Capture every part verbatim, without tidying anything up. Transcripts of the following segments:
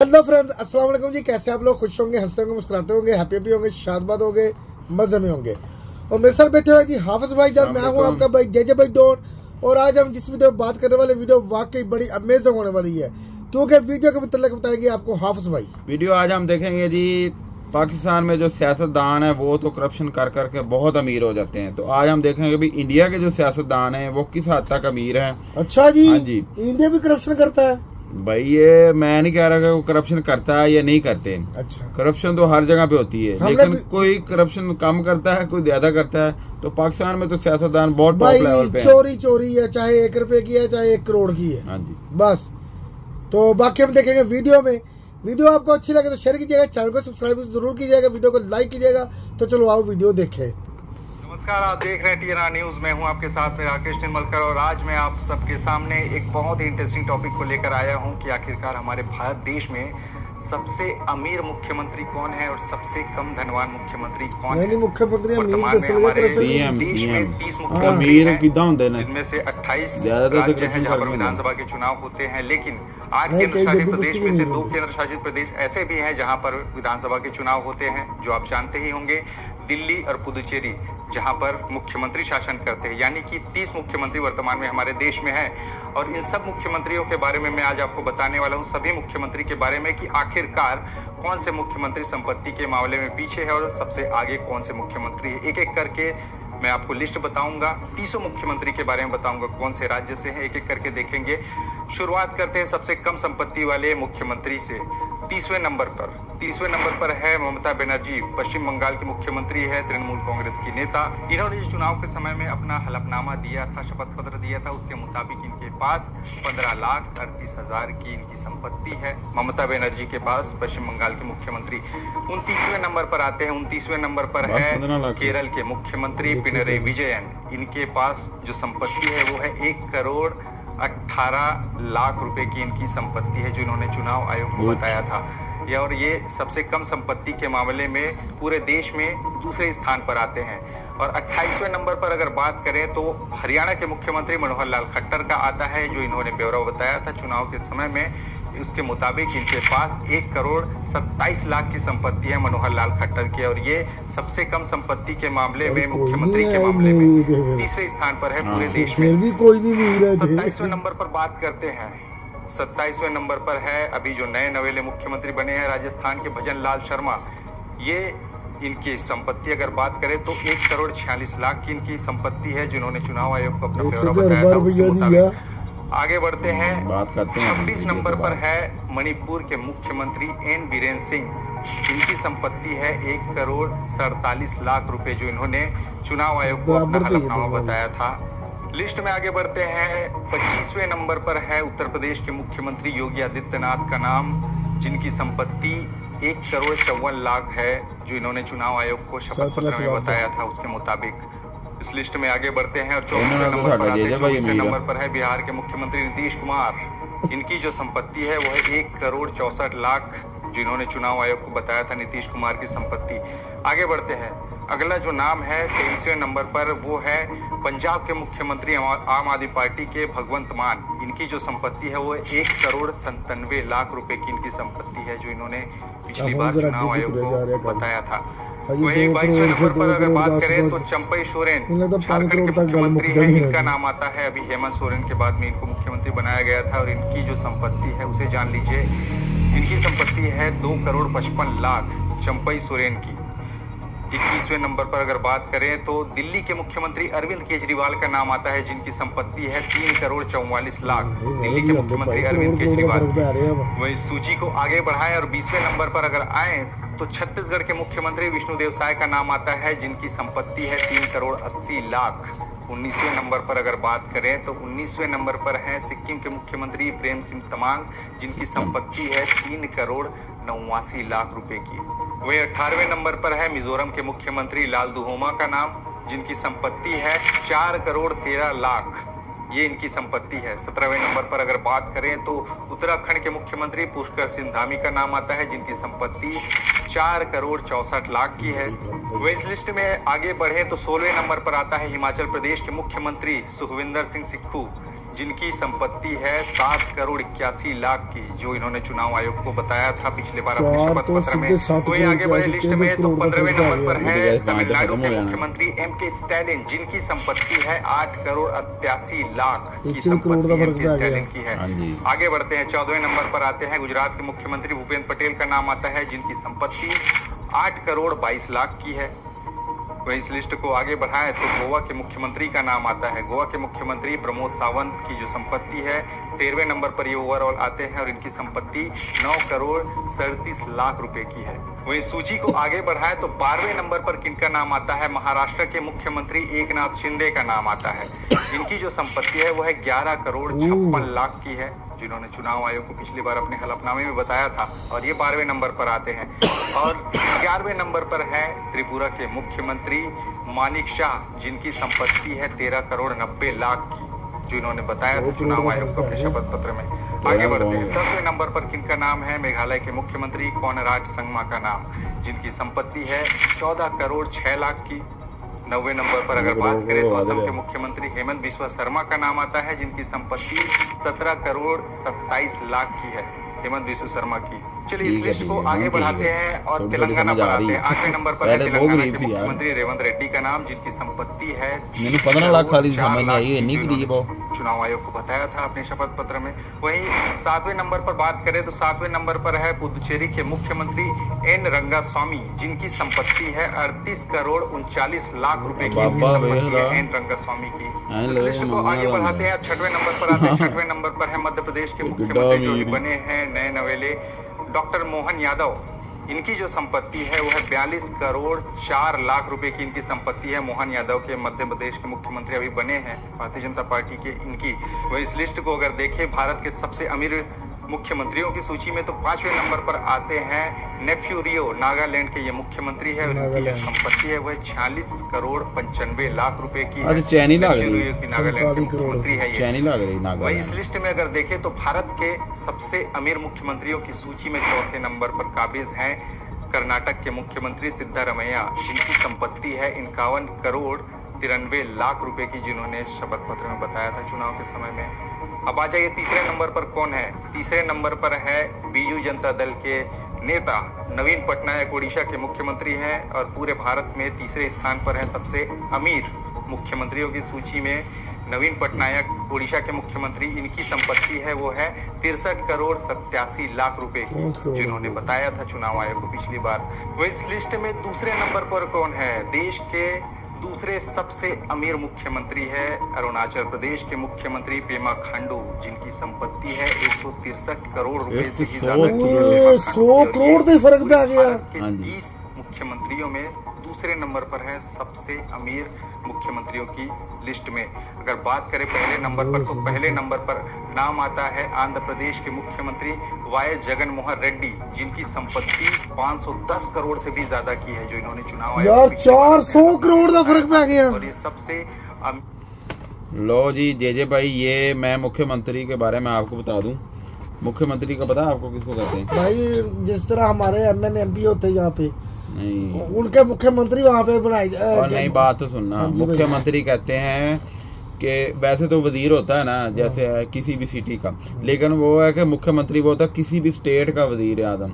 Hello friends, अस्सलाम वालेकुम जी। कैसे आप लोग? खुश होंगे, हंसते होंगे, मुस्कुराते होंगे, हैप्पी हैप्पी होंगे, शादबाद होंगे, मजे में होंगे। और मेरे साथ बैठे हुए जी हाफिज भाई जान, मैं हूँ आपका भाई जय जय भाई डोन। और आज हम जिस वीडियो बात करने वाले वीडियो वाकई बड़ी अमेजिंग होने वाली है, क्योंकि वीडियो के मतलब बताएंगे आपको हाफिज भाई। वीडियो आज हम देखेंगे जी पाकिस्तान में जो सियासतदान है वो तो करप्शन कर करके बहुत अमीर हो जाते हैं। तो आज हम देखेंगे भी इंडिया के जो सियासतदान हैं वो किस हद तक अमीर हैं। अच्छा जी, हाँ जी, इंडिया भी करप्शन करता है भाई। ये मैं नहीं कह रहा कि वो करप्शन करता है या नहीं करते। अच्छा, करप्शन तो हर जगह पे होती है, लेकिन कोई करप्शन कम करता है, कोई ज्यादा करता है। तो पाकिस्तान में तो सियासतदान बहुत टॉप लेवल पे चोरी चोरी है, चाहे एक रुपए की है चाहे एक करोड़ की है। हाँ जी, बस। तो बाकी हम देखेंगे वीडियो में। वीडियो आपको अच्छी लगे तो शेयर कीजिएगा, चैनल को सब्सक्राइब जरूर कीजिएगा, वीडियो को लाइक कीजिएगा। तो चलो आओ वीडियो देखें। नमस्कार, आप देख रहे हैं टीएनआर न्यूज में हूं आपके साथ में राकेश निर्मलकर। और आज मैं आप सबके सामने एक बहुत ही इंटरेस्टिंग टॉपिक को लेकर आया हूं कि आखिरकार हमारे भारत देश में सबसे अमीर मुख्यमंत्री कौन है और सबसे कम धनवान मुख्यमंत्री कौन है। मुख्यमंत्री वर्तमान में हमारे सीएम देश में तीस अमीर मुख्यमंत्री किदा होंदे हैं, ने, जिनमें से अट्ठाईस ज्यादातर राज्य हैं जहां पर करप्शन विधानसभा के चुनाव होते हैं। लेकिन आठ नहीं, केंद्र शासित कई प्रदेश जल्दी में से नहीं दो होती। केंद्र शासित प्रदेश ऐसे भी हैं जहां पर विधानसभा के चुनाव होते हैं, जो आप जानते ही होंगे, दिल्ली और पुदुचेरी, जहां पर मुख्यमंत्री शासन करते हैं। यानी कि तीस मुख्यमंत्री वर्तमान में हमारे देश में है। और इन सब मुख्यमंत्रियों के बारे में मैं आज आपको बताने वाला हूं, सभी मुख्यमंत्री के बारे में, कि आखिरकार कौन से मुख्यमंत्री संपत्ति के मामले में पीछे है और सबसे आगे कौन से मुख्यमंत्री है। एक एक करके मैं आपको लिस्ट बताऊंगा, तीसों मुख्यमंत्री के बारे में बताऊंगा कौन से राज्य से हैं, एक एक करके देखेंगे। शुरुआत करते हैं सबसे कम संपत्ति वाले मुख्यमंत्री से। तीसवें नंबर पर तीसवें नंबर पर है ममता बनर्जी, पश्चिम बंगाल की मुख्यमंत्री है, तृणमूल कांग्रेस की नेता। इन्होंने चुनाव के समय में अपना हलफनामा दिया था, शपथ पत्र दिया था, उसके मुताबिक इनके पास पंद्रह लाख अड़तीस हजार की इनकी संपत्ति है। ममता बनर्जी के पास, पश्चिम बंगाल के मुख्यमंत्री। उनतीसवें नंबर पर आते हैं। उनतीसवें नंबर पर है केरल के मुख्यमंत्री पिनरई विजयन। इनके पास जो संपत्ति है वो है एक करोड़ अठारह लाख रुपए की इनकी संपत्ति है, जो इन्होंने चुनाव आयोग को बताया था। या और ये सबसे कम संपत्ति के मामले में पूरे देश में दूसरे स्थान पर आते हैं। और अट्ठाईसवें नंबर पर अगर बात करें तो हरियाणा के मुख्यमंत्री मनोहर लाल खट्टर का आता है, जो इन्होंने ब्यौरा बताया था चुनाव के समय में। उसके मुताबिक इनके पास एक करोड़ सत्ताईस लाख की संपत्ति है मनोहर लाल खट्टर की। और ये सबसे कम संपत्ति के मामले में, मुख्यमंत्री के मामले में तीसरे स्थान पर है पूरे देश में। कोई नहीं। सत्ताईसवें नंबर पर बात करते हैं। सत्ताईसवें नंबर पर है अभी जो नए नवेले मुख्यमंत्री बने हैं राजस्थान के भजन लाल शर्मा। ये इनकी संपत्ति अगर बात करें तो एक करोड़ छियालीस लाख की इनकी संपत्ति है, जिन्होंने चुनाव आयोग को अपना ब्यौरा बताया था, उसके मुताबिक। आगे बढ़ते हैं, बात करते हैं। छब्बीस नंबर पर है मणिपुर के मुख्यमंत्री एन बीरेन सिंह। इनकी संपत्ति है एक करोड़ सैतालीस लाख रुपए, जो इन्होंने चुनाव आयोग को अपना हलफनामा बताया था। लिस्ट में आगे बढ़ते हैं। पच्चीसवें नंबर पर है उत्तर प्रदेश के मुख्यमंत्री योगी आदित्यनाथ का नाम, जिनकी संपत्ति एक करोड़ चौवन लाख है, जो इन्होंने चुनाव आयोग को शपथ पत्र में बताया था, उसके मुताबिक। इस लिस्ट में आगे बढ़ते हैं और चौबीसवें नंबर पर आते हैं। चौबीसवें नंबर पर है बिहार के मुख्यमंत्री नीतीश कुमार। इनकी जो संपत्ति है वो है एक करोड़ चौसठ लाख, जो इन्होंने चुनाव आयोग को बताया था, नीतीश कुमार की संपत्ति। आगे बढ़ते हैं। अगला जो नाम है तेईसवें नंबर पर, वो है पंजाब के मुख्यमंत्री आम आदमी पार्टी के भगवंत मान। इनकी जो संपत्ति है वो एक करोड़ संतानवे लाख रुपए की इनकी संपत्ति है, जो इन्होंने पिछली बार चुनाव आयोग को बताया था। वही बाईसवें नंबर पर अगर बात करें तो चंपई सोरेन, झारखंड के मुख्यमंत्री हैं, इनका नाम आता है। अभी हेमंत सोरेन के बाद में इनको मुख्यमंत्री बनाया गया था। और इनकी जो संपत्ति है उसे जान लीजिए। इनकी संपत्ति है दो करोड़ पचपन लाख, चंपई सोरेन की। इक्कीसवें नंबर पर अगर बात करें तो दिल्ली के मुख्यमंत्री अरविंद केजरीवाल का नाम आता है, जिनकी संपत्ति है तीन करोड़ चौवालीस लाख। दिल्ली के मुख्यमंत्री अरविंद केजरीवाल। वही सूची को आगे बढ़ाएं और बीसवें नंबर पर अगर आए तो छत्तीसगढ़ के मुख्यमंत्री विष्णुदेव साय का नाम आता है, जिनकी संपत्ति है तीन करोड़ अस्सी लाख। उन्नीसवें नंबर पर अगर बात करें तो उन्नीसवें नंबर पर हैं सिक्किम के मुख्यमंत्री प्रेम सिंह तमांग, जिनकी संपत्ति है तीन करोड़ नवासी लाख रुपए की। वही अठारहवें नंबर पर है मिजोरम के मुख्यमंत्री लाल दुहोमा का नाम, जिनकी संपत्ति है चार करोड़ तेरह लाख। ये इनकी संपत्ति है। सत्रहवें नंबर पर अगर बात करें तो उत्तराखंड के मुख्यमंत्री पुष्कर सिंह धामी का नाम आता है, जिनकी संपत्ति चार करोड़ चौसठ लाख की है। वह इस लिस्ट में आगे बढ़े तो सोलहवें नंबर पर आता है हिमाचल प्रदेश के मुख्यमंत्री सुखविंदर सिंह सुक्खू, जिनकी संपत्ति है सात करोड़ इक्यासी लाख की, जो इन्होंने चुनाव आयोग को बताया था पिछले बार अपने शपथ पत्र में। वही आगे बढ़े लिस्ट में तो पंद्रहवें नंबर पर है तमिलनाडु के मुख्यमंत्री एम के स्टैलिन, जिनकी संपत्ति है आठ करोड़ अट्ठासी लाख की संपत्ति एम के स्टैलिन की है। आगे बढ़ते हैं, चौदहवें नंबर पर आते हैं गुजरात के मुख्यमंत्री भूपेंद्र पटेल का नाम आता है, जिनकी संपत्ति आठ करोड़ बाईस लाख की है। वही इस लिस्ट को आगे बढ़ाएं तो गोवा के मुख्यमंत्री का नाम आता है। गोवा के मुख्यमंत्री प्रमोद सावंत की जो संपत्ति है तेरहवें नंबर पर ये ओवरऑल आते हैं और इनकी संपत्ति नौ करोड़ सैंतीस लाख रुपए की है। वही सूची को आगे बढ़ाएं तो बारहवें नंबर पर किनका नाम आता है? महाराष्ट्र के मुख्यमंत्री एकनाथ शिंदे का नाम आता है। इनकी जो संपत्ति है वो है ग्यारह करोड़ छप्पन लाख की है, जिन्होंने चुनाव आयोग को पिछली बार अपने हलफनामे में बताया था, और ये बारहवें नंबर पर आते हैं। और ग्यारहवें नंबर पर है त्रिपुरा के मुख्यमंत्री मानिक शाह, जिनकी संपत्ति है तेरह करोड़ नब्बे लाख की, जो इन्होंने बताया था चुनाव आयोग को अपने शपथ पत्र में। आगे बढ़ते हैं, दसवें नंबर पर किनका नाम है? मेघालय के मुख्यमंत्री कोनराड संगमा का नाम, जिनकी संपत्ति है चौदह करोड़ छह लाख की। नौवे नंबर पर अगर बात करें तो असम के मुख्यमंत्री हेमंत बिस्वा शर्मा का नाम आता है, जिनकी संपत्ति सत्रह करोड़ सत्ताईस लाख की है, हेमंत बिस्वा शर्मा की। चलिए इस लिस्ट को आगे बढ़ाते हैं और तेलंगाना पर आते हैं। आठवें नंबर पर है तेलंगाना के मुख्यमंत्री रेवंत रेड्डी का नाम, जिनकी संपत्ति है पंद्रह लाख खाली समझ में आई है, नहीं करी वो चुनाव आयोग को बताया था अपने शपथ पत्र में। वहीं सातवें नंबर पर बात करें तो सातवें नंबर पर है पुदुचेरी के मुख्यमंत्री एन रंगास्वामी, जिनकी संपत्ति है अड़तीस करोड़ उनचालीस लाख रुपए की संपत्ति है एन रंगास्वामी की। इस लिस्ट को आगे बढ़ाते हैं, छठवें नंबर पर आते हैं। छठवें नंबर पर है मध्य प्रदेश के मुख्यमंत्री जो बने हैं नए नवेले डॉक्टर मोहन यादव। इनकी जो संपत्ति है वो है बयालीस करोड़ चार लाख रुपए की इनकी संपत्ति है। मोहन यादव के मध्य प्रदेश के मुख्यमंत्री अभी बने हैं भारतीय जनता पार्टी के इनकी। वह इस लिस्ट को अगर देखें भारत के सबसे अमीर मुख्यमंत्रियों की सूची में तो पांचवें नंबर पर आते हैं नेफ्यू रियो, नागालैंड के ये मुख्यमंत्री है। उनकी जो संपत्ति है वह छियालीस करोड़ पंचानवे लाख रुपए की है। चैनी लाग रही नागालैंड के मुख्यमंत्री है ये। चैनी लाग रही नागालैंड। वही इस लिस्ट में अगर देखें तो भारत के सबसे अमीर मुख्यमंत्रियों की सूची में चौथे नंबर पर काबिज हैं कर्नाटक के मुख्यमंत्री सिद्धारमैया, जिनकी संपत्ति है इक्यावन करोड़ तिरानवे लाख रुपए की, जिन्होंने शपथ पत्र में बताया था चुनाव के समय में। अब आ जाइए तीसरे नंबर पर कौन है? तीसरे नंबर पर है बीजू जनता दल के नेता नवीन पटनायक, उड़ीसा के मुख्यमंत्री हैं और पूरे भारत में तीसरे स्थान पर है सबसे अमीर मुख्यमंत्रियों की सूची में नवीन पटनायक, उड़ीसा के मुख्यमंत्री। इनकी संपत्ति है वो है तिरसठ करोड़ सत्तासी लाख रुपए की, जिन्होंने बताया था चुनाव आयोग को पिछली बार। वो इस लिस्ट में दूसरे नंबर पर कौन है? देश के दूसरे सबसे अमीर मुख्यमंत्री है अरुणाचल प्रदेश के मुख्यमंत्री पेमा खांडू, जिनकी संपत्ति है एक सौ तिरसठ करोड़ रुपए से भी ज्यादा की। सौ करोड़ से फर्क पे आ गया। भारत के तीस मुख्यमंत्रियों में दूसरे नंबर पर है सबसे अमीर मुख्यमंत्रियों की लिस्ट में। अगर बात करें पहले नंबर पर तो पहले नंबर पर नाम आता है आंध्र प्रदेश के मुख्यमंत्री वाई एस जगन मोहन रेड्डी, जिनकी संपत्ति पाँच सौ दस करोड़ से भी ज्यादा की है, जो इन्होंने चुनाव यार चार सौ करोड़ का फर्क आ गया। और ये सबसे अम... लो जी जे जे भाई, ये मैं मुख्यमंत्री के बारे में आपको बता दूं। मुख्यमंत्री का पता है आपको किसको कहते हैं? भाई जिस तरह हमारे एम एन एम पी होते हैं यहाँ पे, नहीं उनके मुख्यमंत्री वहाँ पे बनाए। और नहीं, बात तो सुनना, मुख्यमंत्री कहते हैं कि वैसे तो वजीर होता है ना जैसे किसी भी सिटी का, लेकिन वो है कि मुख्यमंत्री वो होता है किसी भी स्टेट का वजीर आजम,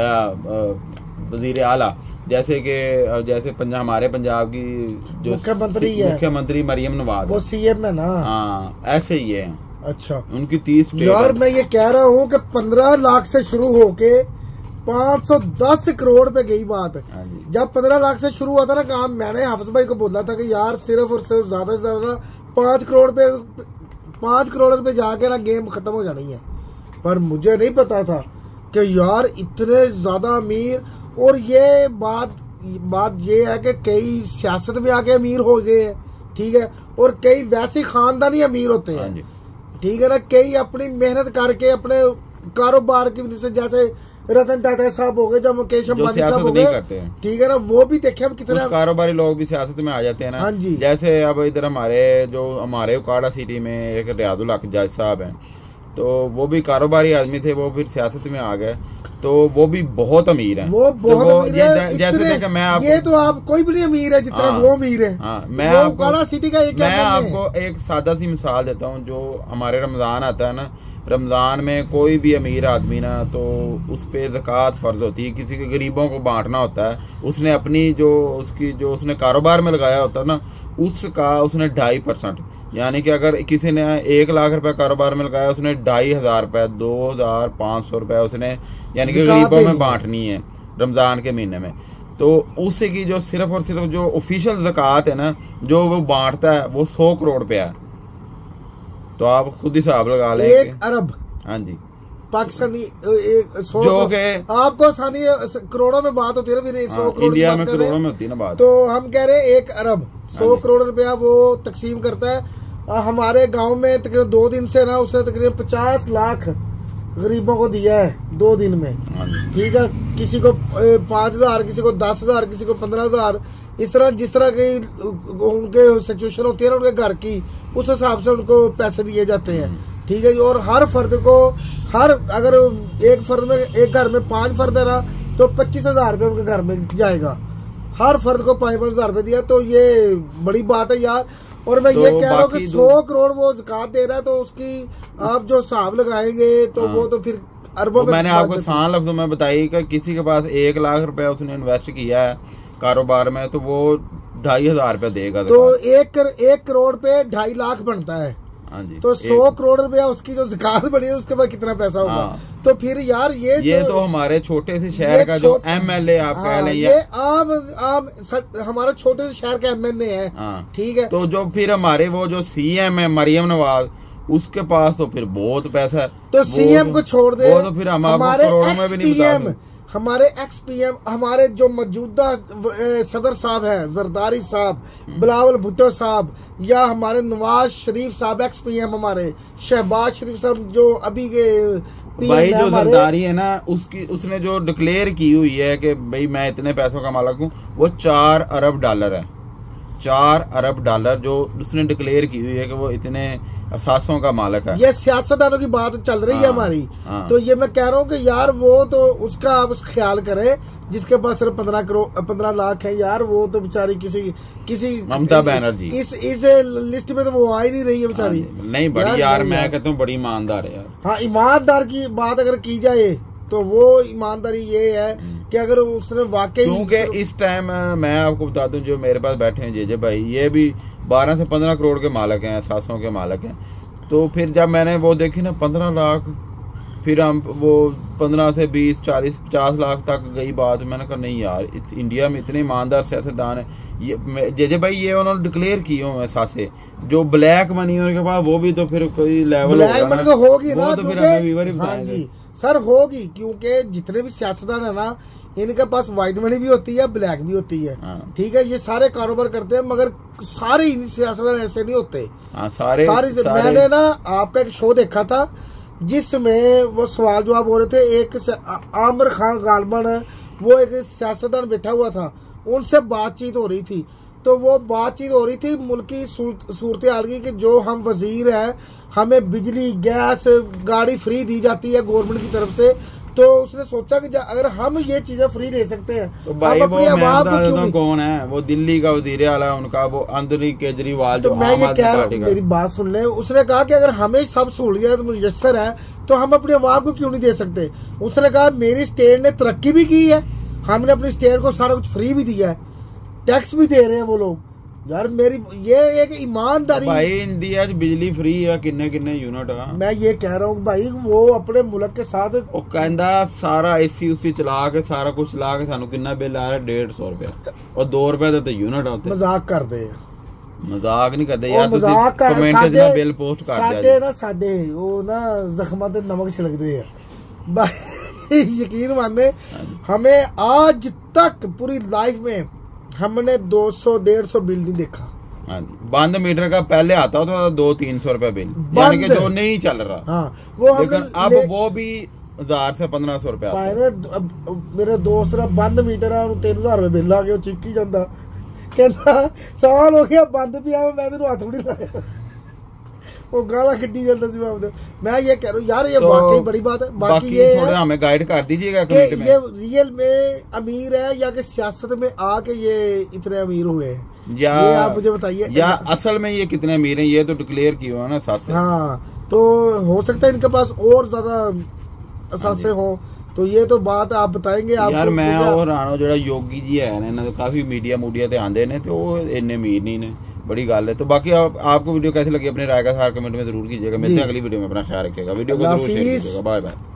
वजीर आला। जैसे कि जैसे पंजाब, हमारे पंजाब की जो मुख्यमंत्री है मुख्यमंत्री मरियम नवाज, वो सीएम है ना। हाँ ऐसे ही है। अच्छा, उनकी तीस यार मैं ये कह रहा हूँ कि पंद्रह लाख से शुरू होके पाँच सौ दस करोड़ पे गई बात। जब पंद्रह लाख से शुरू हुआ था ना काम, मैंने हाफिज भाई को बोला था कि यार सिर्फ और सिर्फ ज्यादा से ज्यादा पांच करोड़ पे पांच करोड़ पे जाके ना गेम खत्म हो जानी है। पर मुझे नहीं पता था कि यार इतने ज्यादा अमीर। और ये बात बात ये है कि कई सियासत में आके अमीर हो गए हैं, ठीक है, और कई वैसे खानदानी अमीर होते हैं, ठीक है ना। कई अपनी मेहनत करके अपने कारोबार की वजह से, जैसे रतन टाटा साहब हो गए, जब मुकेश अंबानी साहब हो गए, ठीक है ना, वो भी देखे हम कितने कारोबारी लोग भी सियासत में आ जाते हैं ना। हाँ जी। जैसे अब इधर हमारे जो हमारे उकाड़ा सिटी में एक रियाजुल हक जज साहब हैं, तो वो भी कारोबारी आदमी थे, वो फिर सियासत में आ गए। तो वो भी बहुत अमीर है। वो बहुत तो वो अमीर ये है। जैसे देखे मैं आपको, ये तो आप कोई भी नहीं अमीर है जितना वो अमीर है। हाँ, मैं आपको सिटी का मैं आपको एक सादा सी मिसाल देता हूँ। जो हमारे रमजान आता है ना, रमजान में कोई भी अमीर आदमी ना, तो उस पे ज़कात फर्ज होती है, किसी के गरीबों को बांटना होता है। उसने अपनी जो उसकी जो उसने कारोबार में लगाया होता है ना, उसका उसने ढाई परसेंट, यानी कि अगर किसी ने एक लाख रुपए कारोबार में लगाया, उसने ढाई हजार रुपए, दो हजार पाँच सौ रुपए उसने यानी कि गरीबों में बांटनी है रमजान के महीने में। तो उससे की जो सिर्फ और सिर्फ जो ऑफिशियल ज़कात है ना, जो वो बांटता है, वो सौ करोड़ पे है। तो आप खुद ही हिसाब लगा लें, एक अरब। हाँ जी, पाकिस्तानी एक सौ जो के आपको आसानी करोड़ों में बात होती है ना, फिर सौ हाँ, करोड़ इंडिया में करोड़ों में होती है ना बात। तो हम कह रहे हैं एक अरब सौ करोड़ रुपया वो तकसीम करता है। हमारे गांव में तकरीबन दो दिन से ना उसने तकरीबन पचास लाख गरीबों को दिया है दो दिन में। ठीक है, किसी को पांच हजार, किसी को दस हजार, किसी को पंद्रह हजार, इस तरह जिस तरह की उनके सिचुएशन होती है ना उनके घर की, उस हिसाब से उनको पैसे दिए जाते हैं। ठीक है, और हर फर्द को, हर अगर एक फर्द में, एक घर में पांच फर्द है ना, तो पच्चीस हजार रुपये उनके घर में जाएगा। हर फर्द को पांच पांच हजार रुपये दिया, तो ये बड़ी बात है यार। और मैं तो ये कह रहा हूँ कि सौ करोड़ वो ज़कात दे रहा है, तो उसकी आप जो हिसाब लगाएंगे तो हाँ। वो तो फिर अरबों में। मैंने आपको आसान लफ्जों में बताई कि किसी के पास एक लाख रुपए उसने इन्वेस्ट किया है कारोबार में, तो वो ढाई हजार रुपया देगा। तो एक कर, एक करोड़ पे ढाई लाख बनता है। हाँ जी, तो सौ करोड़ रुपया उसकी जो ज़कात बनी है, उसके बाद कितना पैसा होगा। हाँ। तो फिर यार ये ये तो हमारे छोटे से शहर का जो एमएलए आप हाँ, कह लें, ये आम आम हमारा छोटे से शहर का एमएलए है। हाँ। ठीक है, तो जो फिर हमारे वो जो सीएम है मरियम नवाज, उसके पास तो फिर बहुत पैसा है। तो सीएम को छोड़ दे, वो तो फिर हम आपको करोड़ों में भी नहीं बता। हमारे एक्स पीएम, हमारे जो मौजूदा सदर साहब है, जरदारी साहब, बिलावल भुट्टो साहब, या हमारे नवाज शरीफ साहब एक्स पीएम, हमारे शहबाज शरीफ साहब जो अभी के भाई जो जरदारी है ना, उसकी उसने जो डिक्लेयर की हुई है कि भाई मैं इतने पैसों का मालिक हूँ, वो चार अरब डॉलर है। चार अरब डॉलर जो उसने डिक्लेयर की हुई है कि वो इतने असासों का मालिक है। ये सियासतदानों की बात चल रही है हमारी। हाँ। तो ये मैं कह रहा हूँ कि यार वो तो उसका आप ख्याल करें, जिसके पास सिर्फ पंद्रह करोड़ पंद्रह लाख है यार, वो तो बेचारी किसी किसी ममता बनर्जी इस इस लिस्ट में तो वो आ ही नहीं रही है बेचारी। नहीं बड़ी यार, यार मैं कहता हूँ बड़ी ईमानदार है यार। हाँ, ईमानदार की बात अगर की जाए तो वो ईमानदारी ये है कि अगर उसने वाकई, क्योंकि इस टाइम मैं आपको बता दूं जो मेरे पास बैठे हैं जेजे भाई, ये भी बारह से पंद्रह करोड़ के मालिक हैं, सासों के मालिक हैं। तो फिर जब मैंने वो देखी ना पंद्रह लाख, फिर हम वो पंद्रह से बीस चालीस पचास लाख तक गई बात, मैंने कहा नहीं यार, इंडिया में इतने ईमानदार सियासतदान है। ये जेजे भाई ये उन्होंने डिक्लेयर की हुए सासे, जो ब्लैक मनी उनके पास, वो भी तो फिर कोई लेवल ब्लैक मनी तो होगी ना, तो फिर हमें व्यूअर ही बताएंगे सर, होगी। क्योंकि जितने भी सियासतदान है ना, इनके पास व्हाइट मनी भी होती है, ब्लैक भी होती है। ठीक है, ये सारे कारोबार करते हैं, मगर सारे सियासतदान ऐसे नहीं होते। हाँ, सारे, सारे, सारे मैंने ना आपका एक शो देखा था जिसमें वो सवाल जवाब हो रहे थे। एक आमिर खान गालबन, वो एक सियासतदान बैठा हुआ था, उनसे बातचीत हो रही थी। तो वो बातचीत हो रही थी मुल्क की सूरत हाल की, कि जो हम वजीर हैं, हमें बिजली गैस गाड़ी फ्री दी जाती है गवर्नमेंट की तरफ से। तो उसने सोचा कि अगर हम ये चीजें फ्री ले सकते हैं, तो भाई वो मैं कौन है, वो दिल्ली का वजीर आला, उनका वो अंदरी केजरीवाल। तो मैं ये कह रहा हूँ, मेरी बात सुन ले। उसने कहा कि अगर हमें सब सहूलियत मुयस्सर है तो हम अपने अवाम को क्यों नहीं दे सकते। उसने कहा मेरी स्टेट ने तरक्की भी की है, हमने अपनी स्टेट को सारा कुछ फ्री भी दिया है, टैक्स भी दे रहे हैं वो लोग। यार मेरी ये एक ईमानदारी। भाई इंडिया च बिजली फ्री है, किन्ने किन्ने यूनिट है। मैं ये कह रहा हूँ भाई, वो अपने मुल्क के साथ वो कहता सारा एसी उसी चला के सारा कुछ चला के सानू कितना बिल आ रहा है, डेढ़ सौ रुपया, और दो रुपए तो यूनिट होते। मजाक करते हैं, मजाक नहीं करते यार, मजाक कर कमेंट च बिल पोस्ट कर दिया साडे ना, साडे वो ना जख्मां ते नमक छिड़कते हैं भाई। यकीन माने, हमें आज तक पूरी लाइफ में हमने दो सौ डेढ़ सौ बिल नहीं देखा। हाँ जी, बंद मीटर का पहले आता था दो तीन सौ रुपया बिल, यानी कि जो नहीं चल रहा। हाँ, वो अब वो भी हजार से पंद्रह सौ रुपया। मेरे दोस्त ने बंद मीटर है, तीन हजार रुपये बिल आ गया, चिक्की जाता, कहता साल हो गया बंद पिया, मैं तेन हथ भी नहीं लाया। वो गाला कितनी जल्द से मैं मैं ये कह रहा हूँ यार, ये तो वाकई बड़ी बात है। बाकी, बाकी ये थोड़ा हमें गाइड कर दीजिएगा कि कमेंट में, ये रियल में अमीर है या कि सियासत में आके ये इतने अमीर हुए हैं, या ये आप मुझे बताइए, या असल में ये कितने अमीर हैं ये तो डिक्लेयर किया हुआ है ना साथ से। हाँ, तो हो सकता है इनके पास और ज्यादा असासे हो, तो ये तो बात आप बताएंगे। आप यार मैं और राणो जो योगी जी है ना, इन्होंने तो काफी मीडिया मूडिया ते आंदे ने, तो वो इन्ने अमीर नहीं ने, बड़ी गल है। तो बाकी आप, आपको वीडियो कैसी लगी अपनी राय का सार कमेंट में जरूर कीजिएगा। मिलते हैं अगली वीडियो में, अपना ख्याल रखिएगा, वीडियो को जरूर शेयर कीजिएगा। Bye bye.